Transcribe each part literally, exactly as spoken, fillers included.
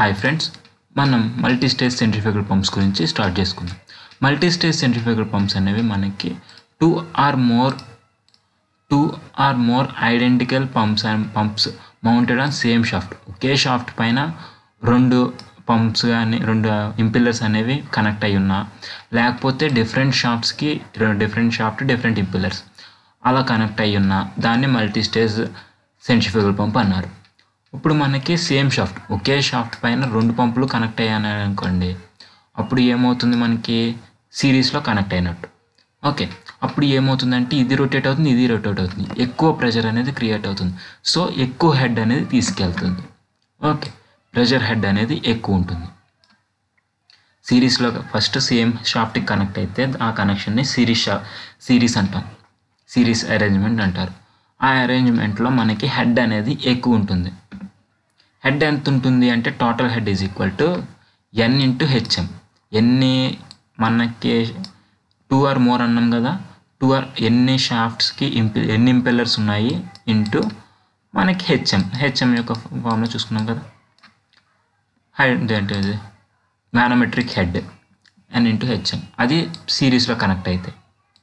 Hi friends, మనం multi stage centrifugal pumps గురించి start చేసుకుందాం. మల్టీ స్టేజ్ సెంట్రిఫ్యూగల్ పంప్స్ అనేవి మనకి two or more two or more identical pumps and pumps mounted on same shaft. ఒకే shaft పైన రెండు pumps కానీ రెండు ఇంపిల్లర్స్ అనేవి కనెక్ట్ అయి ఉన్నా, లేకపోతే డిఫరెంట్ షాఫ్ట్స్కి డిఫరెంట్ షాఫ్ట్ డిఫరెంట్ ఇంపిల్లర్స్ అలా కనెక్ట్ అయి ఉన్నా దాన్ని మల్టీ స్టేజ్ సెంట్రిఫ్యూగల్ పంప్ అన్నారు. ఇప్పుడు మనకి సేమ్ షాఫ్ట్ ఒకే షాఫ్ట్ పైన రెండు పంపులు కనెక్ట్ అయ్యాయి అనుకోండి, అప్పుడు ఏమవుతుంది, మనకి సిరీస్లో కనెక్ట్ అయినట్టు. ఓకే, అప్పుడు ఏమవుతుందంటే ఇది రొటేట్ అవుతుంది, ఇది రొటేట్ అవుతుంది, ఎక్కువ ప్రెషర్ అనేది క్రియేట్ అవుతుంది. సో ఎక్కువ హెడ్ అనేది తీసుకెళ్తుంది. ఓకే, ప్రెషర్ హెడ్ అనేది ఎక్కువ ఉంటుంది. సిరీస్లో ఫస్ట్ సేమ్ షాఫ్ట్కి కనెక్ట్ అయితే ఆ కనెక్షన్ని సిరీస్ షా సిరీస్ అంటాం, సిరీస్ అరేంజ్మెంట్ అంటారు. ఆ అరేంజ్మెంట్లో మనకి హెడ్ అనేది ఎక్కువ ఉంటుంది. హెడ్ ఎంత ఉంటుంది అంటే total head is equal to N into HM. ఎన్ని మనకి టూ ఆర్ మోర్ అన్నాం కదా, టూ ఆర్ ఎన్ని షాఫ్ట్స్కి ఇంపి ఎన్ని ఇంపెల్లర్స్ ఉన్నాయి ఇంటూ మనకి హెచ్ఎం. హెచ్ఎం యొక్క ఫార్ములా చూసుకున్నాం కదా, హెడ్ ఏంటి manometric head N into HM. అది సిరీస్లో కనెక్ట్ అయితే.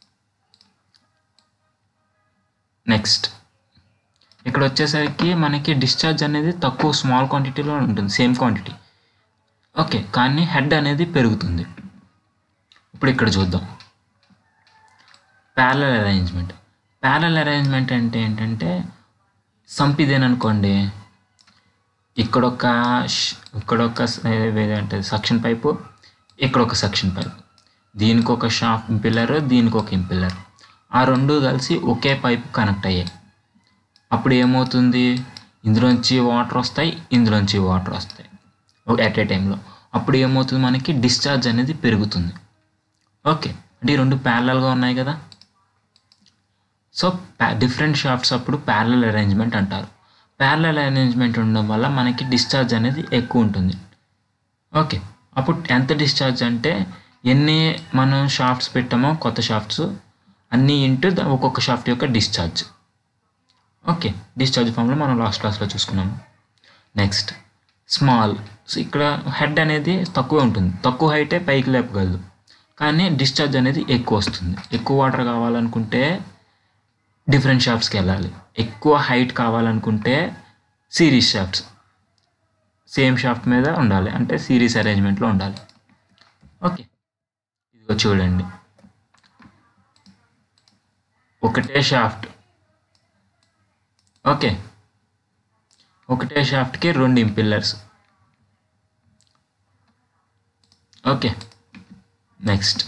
నెక్స్ట్ ఇక్కడ వచ్చేసరికి మనకి డిశ్చార్జ్ అనేది తక్కువ స్మాల్ క్వాంటిటీలో ఉంటుంది, సేమ్ క్వాంటిటీ. ఓకే, కానీ హెడ్ అనేది పెరుగుతుంది. ఇప్పుడు ఇక్కడ చూద్దాం ప్యారలల్ అరేంజ్మెంట్. ప్యారలల్ అరేంజ్మెంట్ అంటే ఏంటంటే సంప్ ఇదేననుకోండి, ఇక్కడొక ఇక్కడొక ఏదంటే సక్షన్ పైపు, ఇక్కడొక సక్షన్ పైపు, దీనికి ఒక షాఫ్ట్ ఇంపిల్లర్, దీనికి ఒక ఇంపిల్లర్, ఆ రెండు కలిసి ఒకే పైపు కనెక్ట్ అయ్యాయి. అప్పుడు ఏమవుతుంది, ఇందులోంచి వాటర్ వస్తాయి, ఇందులోంచి వాటర్ వస్తాయి ఎట్ ఏ టైంలో. అప్పుడు ఏమవుతుంది, మనకి డిశ్చార్జ్ అనేది పెరుగుతుంది. ఓకే, అంటే ఈ రెండు ప్యారలల్గా ఉన్నాయి కదా. సో డిఫరెంట్ షాఫ్ట్స్ అప్పుడు ప్యారలల్ అరేంజ్మెంట్ అంటారు. ప్యారలల్ అరేంజ్మెంట్ ఉండడం వల్ల మనకి డిశ్చార్జ్ అనేది ఎక్కువ ఉంటుంది. ఓకే, అప్పుడు ఎంత డిశ్చార్జ్ అంటే ఎన్ని మనం షాఫ్ట్స్ పెట్టామో కొత్త షాఫ్ట్స్ అన్నీ ఇంటూ ఒక్కొక్క షాఫ్ట్ యొక్క డిశ్చార్జ్. ఓకే, డిశ్చార్జ్ ఫామ్లో మనం లాస్ట్ క్లాస్లో చూసుకున్నాము. Next small. సో ఇక్కడ హెడ్ అనేది తక్కువ ఉంటుంది, తక్కువ హైటే పైకి లేపగలదు, కానీ డిశ్చార్జ్ అనేది ఎక్కువ వస్తుంది. ఎక్కువ వాటర్ కావాలనుకుంటే డిఫరెంట్ షాఫ్ట్స్కి వెళ్ళాలి. ఎక్కువ హైట్ కావాలనుకుంటే సిరీస్ షాఫ్ట్స్ సేమ్ షాఫ్ట్ మీద ఉండాలి, అంటే సిరీస్ అరేంజ్మెంట్లో ఉండాలి. ఓకే, ఇదిగో చూడండి, ఒకటే షాఫ్ట్. ఓకే, ఒకటే షాఫ్ట్కి రెండు ఇంపిల్లర్స్. ఓకే, నెక్స్ట్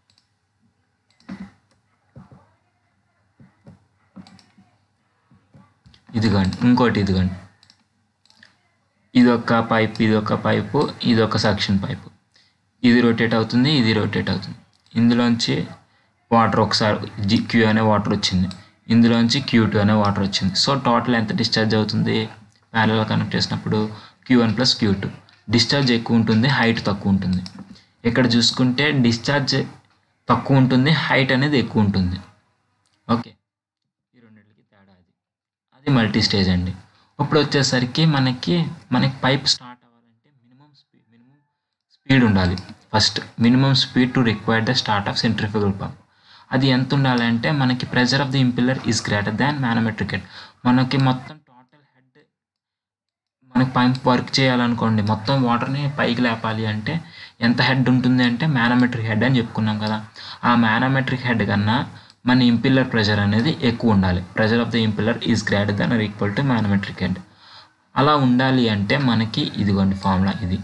ఇదిగోండి, ఇంకోటి ఇదిగోండి, ఇదొక పైప్, ఇదొక పైపు, ఇదొక సక్షన్ పైపు. ఇది రొటేట్ అవుతుంది, ఇది రొటేట్ అవుతుంది. ఇందులోంచి వాటర్ ఒకసారి జి క్యూ అనే వాటర్ వచ్చింది, ఇందులోంచి క్యూ టూ అనే వాటర్ వచ్చింది. సో టోటల్ ఎంత డిశ్చార్జ్ అవుతుంది ప్యారలల్ కనెక్ట్ చేసినప్పుడు, Q one plus Q two. Discharge ఎక్కువ ఉంటుంది, హైట్ తక్కువ ఉంటుంది. ఇక్కడ చూసుకుంటే డిశ్చార్జ్ తక్కువ ఉంటుంది, హైట్ అనేది ఎక్కువ ఉంటుంది. ఓకే, ఈ రెండింటికి తేడా అది అది మల్టీ స్టేజ్ అండి. ఇప్పుడు వచ్చేసరికి మనకి మనకి పైప్ స్టార్ట్ అవ్వాలంటే మినిమం స్పీడ్ మినిమం స్పీడ్ ఉండాలి. First minimum speed to require the start of centrifugal pump. అది ఎంత ఉండాలంటే మనకి pressure of the impeller is greater than manometric head. మనకి మొత్తం టోటల్ హెడ్ మనకి పంప్ వర్క్ చేయాలనుకోండి, మొత్తం వాటర్ని పైకి లేపాలి అంటే ఎంత హెడ్ ఉంటుంది అంటే మ్యానోమెట్రిక్ హెడ్ అని చెప్పుకున్నాం కదా. ఆ మ్యానోమెట్రిక్ హెడ్ కన్నా మన ఇంపిల్లర్ ప్రెజర్ అనేది ఎక్కువ ఉండాలి. Pressure of the impeller is greater than or equal to manometric head. అలా ఉండాలి అంటే మనకి ఇదిగోండి ఫార్ములా, ఇది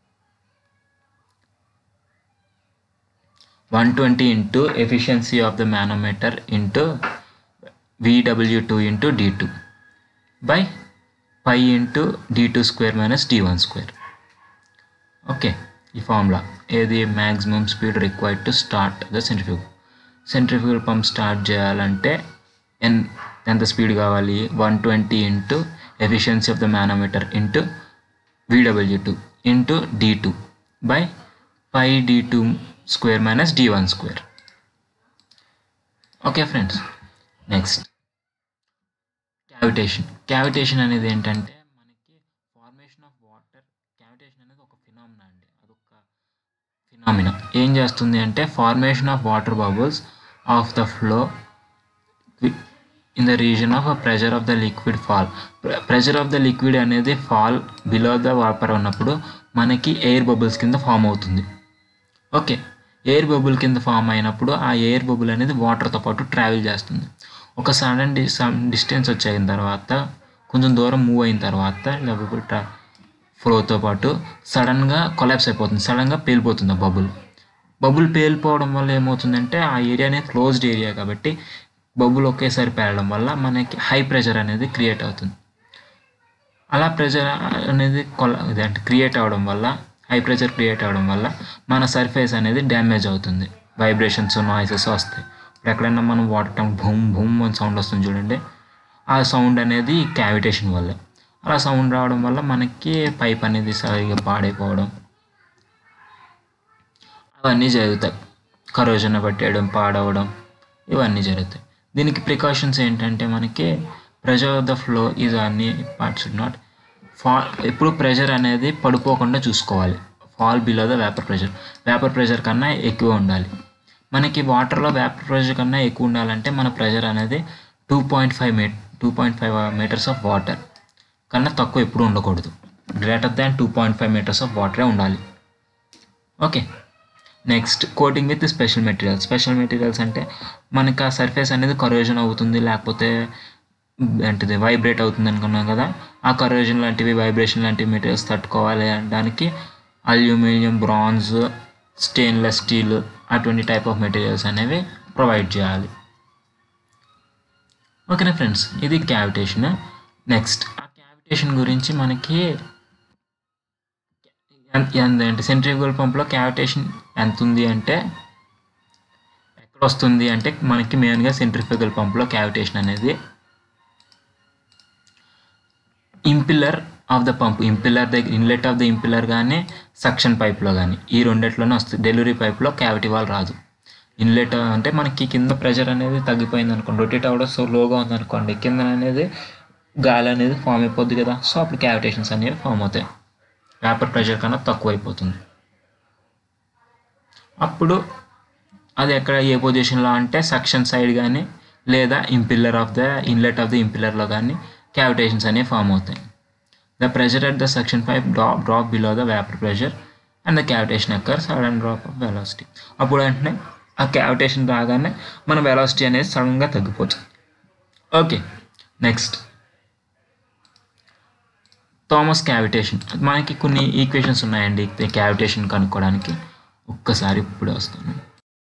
one twenty into efficiency of the manometer into V W two into D two by pi into D two square minus D one square. Okay, ఈ formula ఏది maximum speed required to start the centrifugal. Centrifugal pump start చేయాలంటే N ఎంత speed కావాలి, one twenty into efficiency of the manometer into V W two into D two by pi D two square minus D one square. Okay friends, next cavitation. Cavitation అనేది ఏంటంటే మనకి formation of water cavitation అనేది ఒక phenomena అండి, అదొక phenomena. ఏం చేస్తుంది అంటే formation of water bubbles of the flow in the region of pressure of the liquid fall. Pressure of the liquid అనేది ఫాల్ బిలో ద వాటర్ ఉన్నప్పుడు మనకి ఎయిర్ బబుల్స్ కింద ఫామ్ అవుతుంది. ఓకే, ఎయిర్ బబుల్ కింద form అయినప్పుడు ఆ air bubble అనేది వాటర్తో పాటు ట్రావెల్ చేస్తుంది. ఒక సడన్ డి సమ్ డిస్టెన్స్ వచ్చిన తర్వాత, కొంచెం దూరం మూవ్ అయిన తర్వాత బబుల్ ట్రా ఫ్లోతో పాటు సడన్గా కొలాప్స్ అయిపోతుంది, సడన్గా పేలిపోతుంది ఆ బబుల్. బబుల్ పేలిపోవడం వల్ల ఏమవుతుందంటే ఆ ఏరియా అనేది క్లోజ్డ్ ఏరియా కాబట్టి బబుల్ ఒకేసారి పేలడం వల్ల మనకి హై ప్రెషర్ అనేది క్రియేట్ అవుతుంది. అలా ప్రెషర్ అనేది కొల అంటే క్రియేట్ అవ్వడం వల్ల, హై ప్రెషర్ క్రియేట్ అవ్వడం వల్ల మన సర్ఫేస్ అనేది డ్యామేజ్ అవుతుంది, వైబ్రేషన్స్ నాయిసెస్ వస్తాయి. ఇప్పుడు ఎక్కడైనా మనం వాటర్ ట్యాంక్ భూమ్ భూమ్ అని సౌండ్ వస్తుంది చూడండి, ఆ సౌండ్ అనేది క్యావిటేషన్ వల్లే. అలా సౌండ్ రావడం వల్ల మనకి పైప్ అనేది సరిగ్గా పాడైపోవడం అవన్నీ జరుగుతాయి. కరోజన్ పట్టేయడం, పాడవడం ఇవన్నీ జరుగుతాయి. దీనికి ప్రికాషన్స్ ఏంటంటే మనకి pressure of the flow is అన్ని పార్ట్స్ షుడ్ నాట్ ఫాల్. ఎప్పుడు ప్రెషర్ అనేది పడిపోకుండా చూసుకోవాలి. Fall below the vapour pressure, vapour pressure కన్నా ఎక్కువ ఉండాలి. మనకి వాటర్లో వేపర్ ప్రెషర్ కన్నా ఎక్కువ ఉండాలంటే మన ప్రెషర్ అనేది టూ పాయింట్ ఫైవ్ మీ two point five metres of water కన్నా తక్కువ ఎప్పుడు ఉండకూడదు. Greater than two point five metres of వాటరే ఉండాలి. Okay, next coating with special materials. Special materials అంటే మనకి ఆ సర్ఫేస్ అనేది కరోజన్ అవుతుంది, లేకపోతే అంటే వైబ్రేట్ అవుతుంది అనుకున్నాం కదా, ఆ కరోజన్ లాంటివి, వైబ్రేషన్ లాంటివి మెటీరియల్స్ తట్టుకోవాలి అనడానికి అల్యూమినియం, బ్రాంజ్, స్టెయిన్లెస్ స్టీల్ అటువంటి టైప్ ఆఫ్ మెటీరియల్స్ అనేవి ప్రొవైడ్ చేయాలి. ఓకేనా ఫ్రెండ్స్, ఇది క్యావిటేషన్. నెక్స్ట్ ఆ క్యావిటేషన్ గురించి మనకి అంటే సెంట్రిఫ్యూగల్ పంప్లో క్యావిటేషన్ ఎంత ఉంది అంటే ఎక్కడ వస్తుంది అంటే మనకి మెయిన్గా సెంట్రిఫ్యూగల్ పంప్లో క్యావిటేషన్ అనేది impeller of the pump, impeller దగ్గర ఇన్లెట్ ఆఫ్ ద ఇంపిల్లర్ కానీ సక్షన్ పైప్లో కానీ ఈ రెండిట్లోనే వస్తుంది. డెలివరీ పైప్లో క్యావిటీ వాల్ రాదు. ఇన్లెట్ అంటే మనకి కింద ప్రెషర్ అనేది తగ్గిపోయింది అనుకోండి, రొటేట్ అవ్వడం సో లోగా ఉందనుకోండి, కింద అనేది గాలి అనేది ఫామ్ అయిపోద్ది కదా, సో అప్పుడు క్యావిటేషన్స్ అనేవి ఫామ్ అవుతాయి. వేపర్ ప్రెషర్ కన్నా తక్కువ అయిపోతుంది. అప్పుడు అది ఎక్కడ ఏ పొజిషన్లో అంటే సక్షన్ సైడ్ కానీ లేదా impeller of the inlet of the ఇంపిల్లర్లో కానీ క్యావిటేషన్స్ అనేవి ఫామ్ అవుతాయి. The pressure at the suction pipe drop drop below the vapour pressure and the cavitation occur sudden drop of velocity. అప్పుడు వెంటనే ఆ క్యావిటేషన్ రాగానే మన వెలాసిటీ అనేది సడన్గా తగ్గిపోతుంది. Okay, next Thomas cavitation. మనకి కొన్ని ఈక్వేషన్స్ ఉన్నాయండి క్యావిటేషన్ కనుక్కోవడానికి. ఒక్కసారి ఇప్పుడే వస్తాను.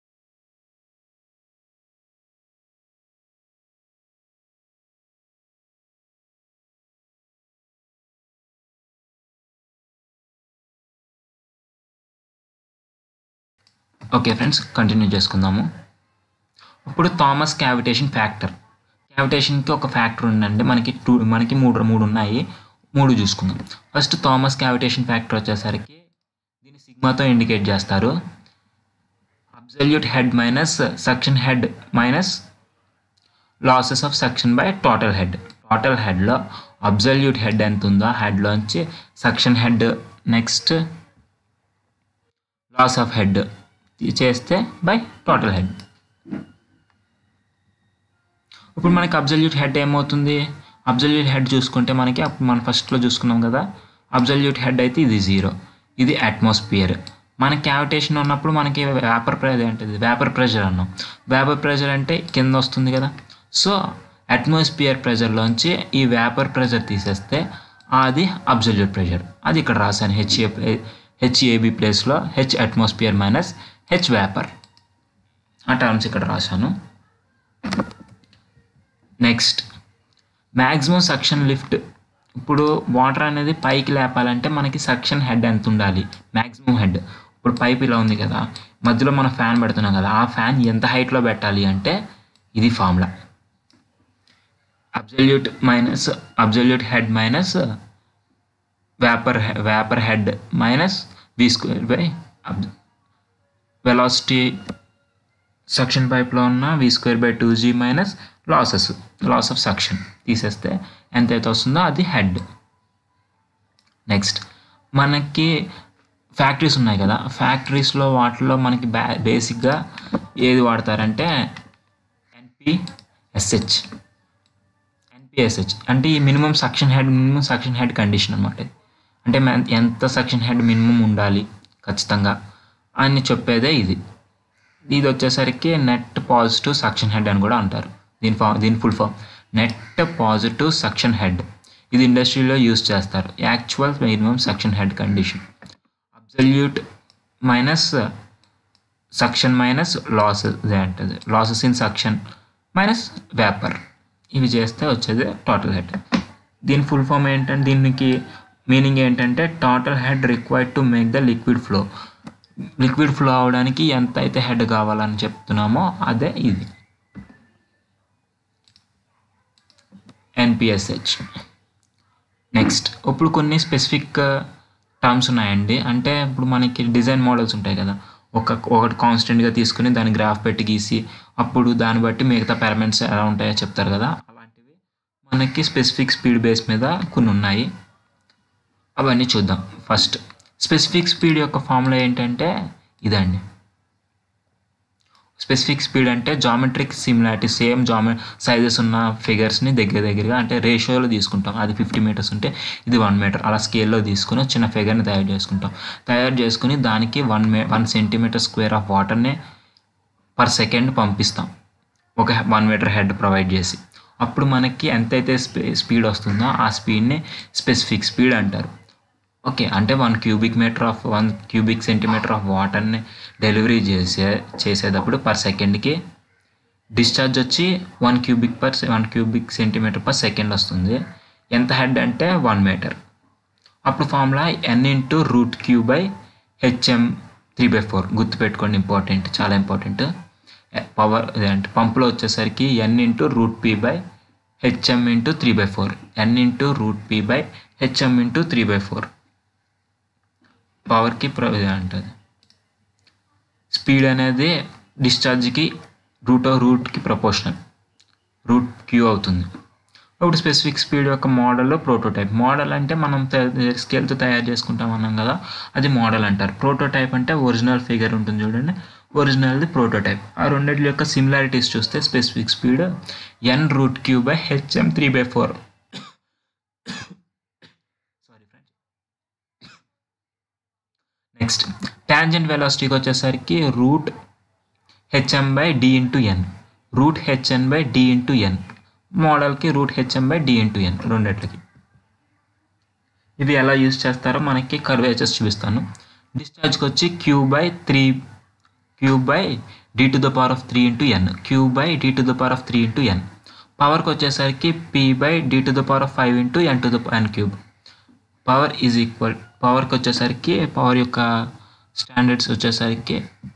ఓకే ఫ్రెండ్స్, కంటిన్యూ చేసుకుందాము. ఇప్పుడు థామస్ క్యావిటేషన్ ఫ్యాక్టర్. క్యావిటేషన్కి ఒక ఫ్యాక్టర్ ఉందండి, మనకి టూ మనకి మూడు మూడు ఉన్నాయి, మూడు చూసుకుందాం. ఫస్ట్ థామస్ క్యావిటేషన్ ఫ్యాక్టర్ వచ్చేసరికి దీన్ని సిగ్మాతో ఇండికేట్ చేస్తారు. Absolute head minus suction head minus losses of suction by total head. Total హెడ్లో అబ్సల్యూట్ హెడ్ ఎంత ఉందో హెడ్లోంచి suction head next loss of head చేస్తే బై టోటల్ హెడ్. ఇప్పుడు మనకి అబ్సల్యూట్ హెడ్ ఏమవుతుంది, అబ్సల్యూట్ హెడ్ చూసుకుంటే మనకి మనం ఫస్ట్లో చూసుకున్నాం కదా, అబ్సల్యూట్ హెడ్ అయితే ఇది జీరో, ఇది అట్మాస్ఫియర్. మన క్యావిటేషన్ ఉన్నప్పుడు మనకి వేపర్ ప్రెషర్ అంటే వేపర్ ప్రెషర్ అన్నాం. వేపర్ ప్రెషర్ అంటే కింద వస్తుంది కదా, సో అట్మాస్ఫియర్ ప్రెషర్లోంచి ఈ వేపర్ ప్రెషర్ తీసేస్తే అది అబ్సల్యూట్ ప్రెషర్. అది ఇక్కడ రాశాను, హెచ్ఏ హెచ్ఏబి ప్లేస్లో H atmosphere minus H vapour, ఆ టర్మ్స్ ఇక్కడ రాశాను. Next maximum suction lift. ఇప్పుడు వాటర్ అనేది పైకి లేపాలంటే మనకి సక్షన్ హెడ్ ఎంత ఉండాలి, మ్యాక్సిమం హెడ్. ఇప్పుడు పైప్ ఇలా ఉంది కదా, మధ్యలో మనం ఫ్యాన్ పెడుతున్నాం కదా, ఆ ఫ్యాన్ ఎంత హైట్లో పెట్టాలి అంటే ఇది formula. Absolute minus absolute head minus vapour vapour head minus V square by velocity suction పైప్లో ఉన్న V square by two G minus losses loss of suction తీసేస్తే ఎంతైతే వస్తుందో అది హెడ్. నెక్స్ట్ మనకి ఫ్యాక్టరీస్ ఉన్నాయి కదా, ఫ్యాక్టరీస్లో వాటిలో మనకి బే బేసిక్గా ఏది వాడతారంటే ఎన్పిఎస్హెచ్. ఎన్పిఎస్హెచ్ అంటే ఈ minimum suction head minimum suction head condition అనమాట. అంటే ఎంత సక్షన్ హెడ్ మినిమం ఉండాలి ఖచ్చితంగా అని చెప్పేదే ఇది. ఇది వచ్చేసరికి నెట్ పాజిటివ్ సక్షన్ హెడ్ అని కూడా అంటారు. దీని ఫా దీని full form net positive suction head. ఇది ఇండస్ట్రీలో యూజ్ చేస్తారు. Actual minimum suction head condition, absolute minus suction minus losses అంటది, losses in suction minus vapour. ఇవి చేస్తే వచ్చేది టోటల్ హెడ్. దీని ఫుల్ ఫామ్ ఏంటంటే, దీనికి మీనింగ్ ఏంటంటే total head required to make the liquid flow. Liquid flow అవడానికి ఎంత అయితే హెడ్ కావాలని చెప్తున్నామో అదే ఇది ఎన్పిఎస్హెచ్. నెక్స్ట్ ఇప్పుడు కొన్ని స్పెసిఫిక్ టర్మ్స్ ఉన్నాయండి. అంటే ఇప్పుడు మనకి డిజైన్ మోడల్స్ ఉంటాయి కదా, ఒక ఒకటి కాన్స్టెంట్గా తీసుకుని దాని గ్రాఫ్ పెట్టి గీసి అప్పుడు దాన్ని బట్టి మిగతా పారామీటర్స్ ఎలా ఉంటాయో చెప్తారు కదా, అలాంటివి మనకి స్పెసిఫిక్ స్పీడ్ బేస్ మీద కొన్ని ఉన్నాయి. అవన్నీ చూద్దాం. ఫస్ట్ స్పెసిఫిక్ స్పీడ్ యొక్క ఫార్ములా ఏంటంటే ఇదండి. స్పెసిఫిక్ స్పీడ్ అంటే జామెట్రిక్ సిమిలారిటీ, సేమ్ జామె సైజెస్ ఉన్న ఫిగర్స్ని దగ్గర దగ్గరగా అంటే రేషియోలో తీసుకుంటాం. అది ఫిఫ్టీ మీటర్స్ ఉంటే ఇది వన్ మీటర్ అలా స్కేల్లో తీసుకుని చిన్న ఫిగర్ని తయారు చేసుకుంటాం. తయారు చేసుకుని దానికి వన్ మే వన్ సెంటీమీటర్ స్క్వేర్ ఆఫ్ వాటర్ని పర్ సెకండ్ పంపిస్తాం ఒక వన్ మీటర్ హెడ్ ప్రొవైడ్ చేసి. అప్పుడు మనకి ఎంతైతే స్పీ స్పీడ్ వస్తుందో ఆ స్పీడ్ని స్పెసిఫిక్ స్పీడ్ అంటారు. ఓకే, అంటే one cubic metre of one cubic centimetre of వాటర్ని డెలివరీ చేసే చేసేటప్పుడు పర్ సెకండ్కి డిశ్చార్జ్ వచ్చి one cubic per one cubic centimetre per second వస్తుంది. ఎంత హెడ్ అంటే వన్ మీటర్. అప్పుడు formula N into root Q by HM three by four. గుర్తుపెట్టుకోండి, ఇంపార్టెంట్, చాలా ఇంపార్టెంట్. పవర్ అంటే పంపులో వచ్చేసరికి N into root P by HM into three by four. N into root P by HM into three by four పవర్కి ప్ర అంటుంది. Speed అనేది డిశ్చార్జ్కి రూట్ రూట్కి ప్రపోర్షనల్, రూట్ క్యూ అవుతుంది. ఇప్పుడు స్పెసిఫిక్ స్పీడ్ యొక్క మోడల్ ప్రోటోటైప్. మోడల్ అంటే మనం స్కేల్తో తయారు చేసుకుంటాం అన్నాం కదా, అది మోడల్ అంటారు. ప్రోటోటైప్ అంటే ఒరిజినల్ ఫిగర్ ఉంటుంది చూడండి, ఒరిజినల్ది ప్రోటోటైప్. ఆ రెండింటి యొక్క సిమిలారిటీస్ చూస్తే specific speed N root Q by HM three by four. Next tangent వెలాసిటీకి వచ్చేసరికి root HM by D into N. Root HN by D into N. మోడల్కి root HM by D into N రెండిట్లకి. ఇవి ఎలా use చేస్తారో మనకి curvatures చూపిస్తాను. డిశ్చార్జ్కి వచ్చి Q by three Q by D to the power of three into N. Q by D to the power of three into ఎన్. పవర్కి వచ్చేసరికి P by D to the power of five into N to the N cube. Power is equal పవర్కి వచ్చేసరికి power యొక్క standards వచ్చేసరికి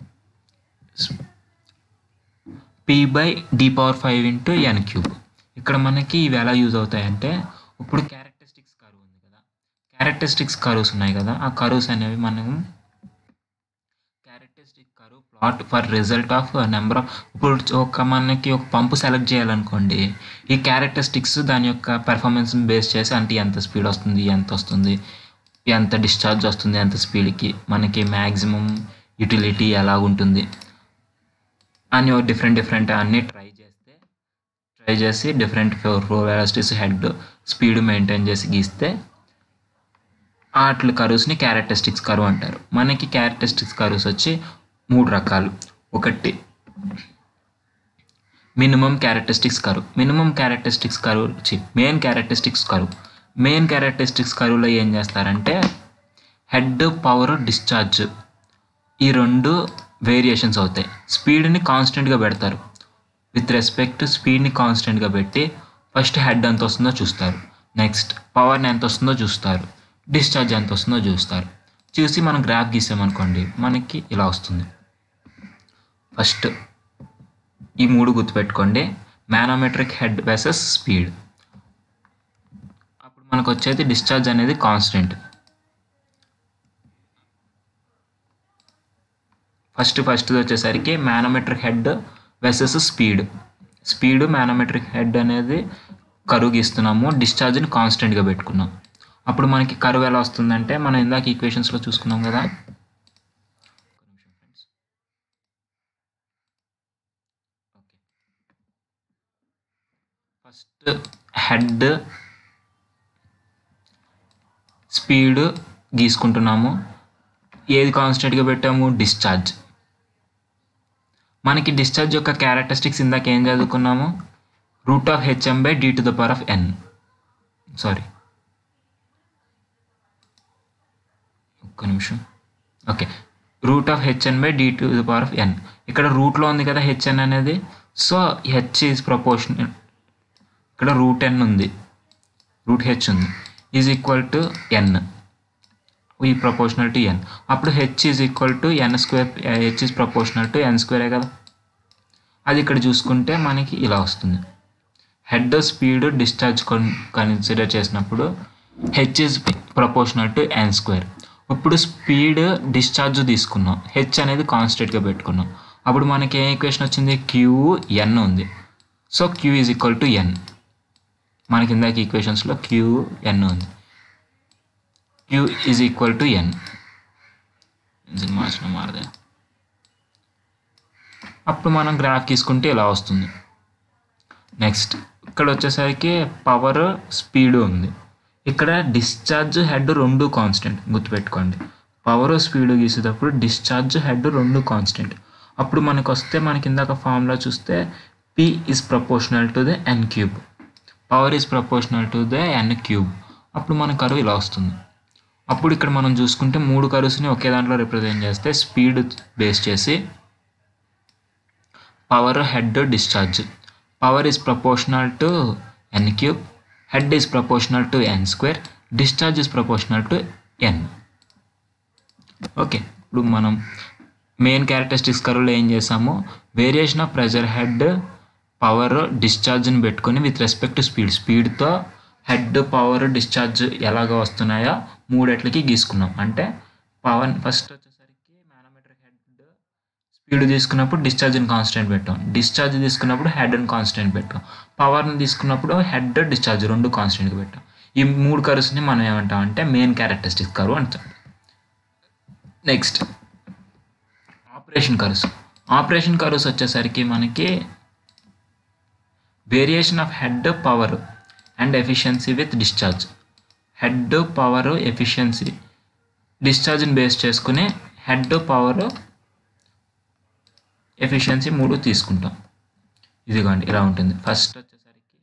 P by D power five into N cube. ఇక్కడ మనకి ఇవి ఎలా use అవుతాయంటే, ఇప్పుడు క్యారెక్టరిస్టిక్స్ కర్వ్ ఉంది కదా, క్యారెక్టరిస్టిక్స్ కర్వ్స్ ఉన్నాయి కదా, ఆ కర్వ్స్ అనేవి మనం characteristic curve plot for result of number of. ఇప్పుడు ఒక మనకి ఒక పంపు సెలెక్ట్ చేయాలనుకోండి, ఈ క్యారెక్టరిస్టిక్స్ దాని యొక్క పెర్ఫార్మెన్స్ని బేస్ చేసి అంటే ఎంత స్పీడ్ వస్తుంది, ఎంత వస్తుంది, ఎంత డిశ్చార్జ్ వస్తుంది, ఎంత స్పీడ్కి మనకి మ్యాక్సిమం యూటిలిటీ ఎలా ఉంటుంది అని డిఫరెంట్ డిఫరెంట్ అన్నీ ట్రై చేస్తే ట్రై చేసి different flow velocities head speed maintain చేసి గీస్తే అట్ల కర్వ్స్ని క్యారెక్టరిస్టిక్స్ కర్వ్ అంటారు. మనకి క్యారెక్టరిస్టిక్స్ కర్వ్స్ వచ్చి మూడు రకాలు. ఒకటి minimum characteristics curve. Minimum characteristics curve వచ్చి main characteristics curve. Main characteristics కర్వ్లో ఏం చేస్తారంటే హెడ్, పవర్, డిశ్చార్జ్ ఈ రెండు వేరియేషన్స్ అవుతాయి. స్పీడ్ని కాన్స్టెంట్గా పెడతారు. విత్ రెస్పెక్ట్ స్పీడ్ని కాన్స్టెంట్గా పెట్టి ఫస్ట్ హెడ్ ఎంత వస్తుందో చూస్తారు, నెక్స్ట్ పవర్ని ఎంత వస్తుందో చూస్తారు, డిశ్చార్జ్ ఎంత వస్తుందో చూస్తారు. చూసి మనం గ్రాఫ్ గీసామనుకోండి మనకి ఇలా వస్తుంది. ఫస్ట్ ఈ మూడు గుర్తుపెట్టుకోండి, మానోమెట్రిక్ హెడ్ వర్సెస్ స్పీడ్. అప్పుడు మనకు వచ్చేది డిశ్చార్జ్ అనేది కాన్స్టెంట్. ఫస్ట్ ఫస్ట్ వచ్చేసరికి manometric head versus speed. Speed manometric head అనేది కరువు గీస్తున్నాము, డిశ్చార్జ్ని కాన్స్టెంట్గా పెట్టుకున్నాం. అప్పుడు మనకి కర్వ్ ఎలా వస్తుందంటే మనం ఇందాక ఈక్వేషన్స్లో చూసుకున్నాం కదా, ఫస్ట్ హెడ్ స్పీడ్ గీసుకుంటున్నాము. ఏది కాన్స్టెంట్గా పెట్టాము? డిశ్చార్జ్. మనకి డిశ్చార్జ్ యొక్క క్యారెక్టరిస్టిక్స్ ఇందాక ఏం చదువుకున్నాము? Root of HM by D to the power of N. Sorry ఒక్క నిమిషం. Okay, root of HN by D to the power of N. ఇక్కడ రూట్లో ఉంది కదా హెచ్ఎన్ అనేది, సో హెచ్ ఈజ్ ప్రపోర్షనల్, ఇక్కడ రూట్ ఎన్ ఉంది, రూట్ హెచ్ ఉంది, ఈజ్ ఈక్వల్ టు ఎన్, ఈ ప్రపోర్షనల్ టు ఎన్. అప్పుడు H is equal to N square, H is proportional to N స్క్వేరే కదా. అది ఇక్కడ చూసుకుంటే మనకి ఇలా వస్తుంది. హెడ్ స్పీడ్ డిశ్చార్జ్ కన్సిడర్ చేసినప్పుడు H is proportional to N square. ఇప్పుడు స్పీడ్ డిశ్చార్జ్ తీసుకున్నాం, హెచ్ అనేది కాన్స్టెంట్గా పెట్టుకున్నాం. అప్పుడు మనకి ఏ ఈక్వేషన్ వచ్చింది? క్యూ ఎన్ ఉంది. So Q is equal to N. మనకి ఇందాక ఈక్వేషన్స్లో క్యూ ఎన్ ఉంది, Q is equal to N. మార్చిన మారదే. అప్పుడు మనం గ్రాఫ్ తీసుకుంటే ఇలా వస్తుంది. నెక్స్ట్ ఇక్కడ వచ్చేసరికి పవర్ స్పీడ్ ఉంది, ఇక్కడ డిశ్చార్జ్ హెడ్ రెండు కాన్స్టెంట్. గుర్తుపెట్టుకోండి, పవర్ స్పీడ్ గీసేటప్పుడు డిశ్చార్జ్ హెడ్ రెండు కాన్స్టెంట్. అప్పుడు మనకు వస్తే మనకి ఇందాక ఫార్ములా చూస్తే P is proportional to the N cube, power is proportional to the N cube. అప్పుడు మన కర్వ్ ఇలా వస్తుంది. అప్పుడు ఇక్కడ మనం చూసుకుంటే మూడు కర్వ్స్ని ఒకే దాంట్లో రిప్రజెంట్ చేస్తే స్పీడ్ బేస్ చేసి power, head, discharge. Power is proportional to N cube, head is proportional to N square, discharge is proportional to N. Okay, ఇప్పుడు మనం మెయిన్ క్యారెక్టరిస్టిక్స్ కర్వ్లో ఏం చేసాము? Variation of pressure, head, power, డిశ్చార్జ్ని పెట్టుకొని with respect to speed, స్పీడ్తో head, power, discharge ఎలాగ వస్తున్నాయో మూడెట్లకి గీసుకున్నాం. అంటే పవర్ ఫస్ట్ వచ్చేసరికి మానోమీటర్ హెడ్ స్పీడ్ తీసుకున్నప్పుడు డిశ్చార్జ్ని కాన్స్టెంట్ పెట్టాం, డిశ్చార్జ్ తీసుకున్నప్పుడు హెడ్ని కాన్స్టెంట్ పెట్టాం, పవర్ని తీసుకున్నప్పుడు హెడ్, డిశ్చార్జ్ రెండు కాన్స్టెంట్గా పెట్టాం. ఈ మూడు కర్వ్స్ని మనం ఏమంటాం అంటే మెయిన్ క్యారెక్టరిస్టిక్స్ కర్వ్ అంటాం. Next operation curves. Operation curves వచ్చేసరికి మనకి variation of head, power and efficiency with discharge. Head, power, efficiency, డిశ్చార్జ్ని బేస్ చేసుకుని హెడ్, పవర్, ఎఫిషియన్సీ మూడు తీసుకుంటాం. ఇదిగోండి ఇలా ఉంటుంది. ఫస్ట్ వచ్చేసరికి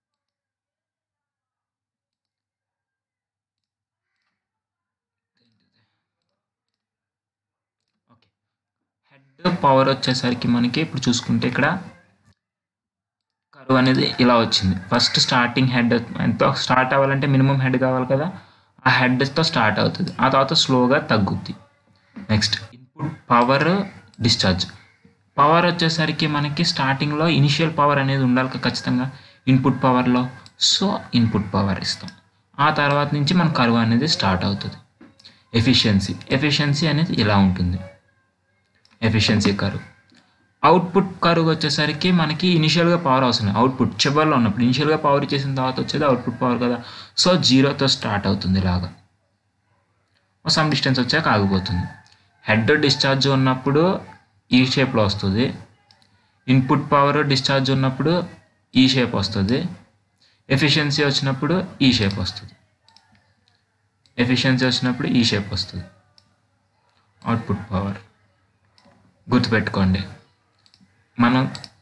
ఓకే, హెడ్, పవర్ వచ్చేసరికి మనకి ఇప్పుడు చూసుకుంటే ఇక్కడ కర్వ్ అనేది ఇలా వచ్చింది. ఫస్ట్ స్టార్టింగ్ హెడ్ ఎంతో స్టార్ట్ అవ్వాలంటే మినిమం హెడ్ కావాలి కదా, ఆ హెడ్తో స్టార్ట్ అవుతుంది, ఆ తర్వాత స్లోగా తగ్గుద్ది. Next input power, discharge. Power వచ్చేసరికి మనకి స్టార్టింగ్లో ఇనిషియల్ పవర్ అనేది ఉండాలి ఖచ్చితంగా ఇన్పుట్ పవర్లో, సో ఇన్పుట్ పవర్ ఇస్తాం. ఆ తర్వాత నుంచి మన కర్వ్ అనేది స్టార్ట్ అవుతుంది. ఎఫిషియన్సీ, ఎఫిషియన్సీ అనేది ఇలా ఉంటుంది, ఎఫిషియన్సీ కర్వ్. అవుట్పుట్ కర్వ్ వచ్చేసరికి మనకి ఇనిషియల్గా పవర్ అవసరం, అవుట్పుట్ చివరిలో ఉన్నప్పుడు ఇనిషియల్గా పవర్ ఇచ్చేసిన తర్వాత వచ్చేది అవుట్పుట్ పవర్ కదా, సో జీరోతో స్టార్ట్ అవుతుంది ఇలాగా, సమ్ డిస్టెన్స్ వచ్చాక ఆగిపోతుంది. హెడ్, డిశ్చార్జ్ ఉన్నప్పుడు ఈ షేప్లో వస్తుంది, ఇన్పుట్ పవర్, డిశ్చార్జ్ ఉన్నప్పుడు ఈ షేప్ వస్తుంది, ఎఫిషియన్సీ వచ్చినప్పుడు ఈ షేప్ వస్తుంది, ఎఫిషియన్సీ వచ్చినప్పుడు ఈ షేప్ వస్తుంది. అవుట్పుట్ పవర్ గుర్తుపెట్టుకోండి. మనం